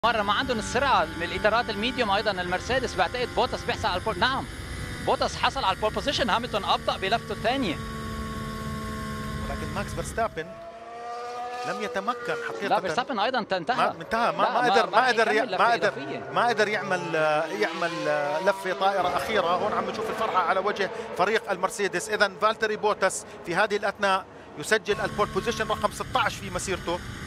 مرة ما عندهم السرعة من الإطارات الميديوم. أيضا المرسيدس بعتقد بوتاس بيحصل على البول. نعم بوتاس حصل على البول بوزيشن، هامilton أبطأ بلفته الثانية، ولكن ماكس فيرستابن لم يتمكن حقيقة. لا فيرستابن أيضا انتهى ما قدر يعمل لفة طائرة أخيرة. هون عم نشوف الفرحة على وجه فريق المرسيدس. إذا فالتري بوتاس في هذه الأثناء يسجل البول بوزيشن رقم 16 في مسيرته.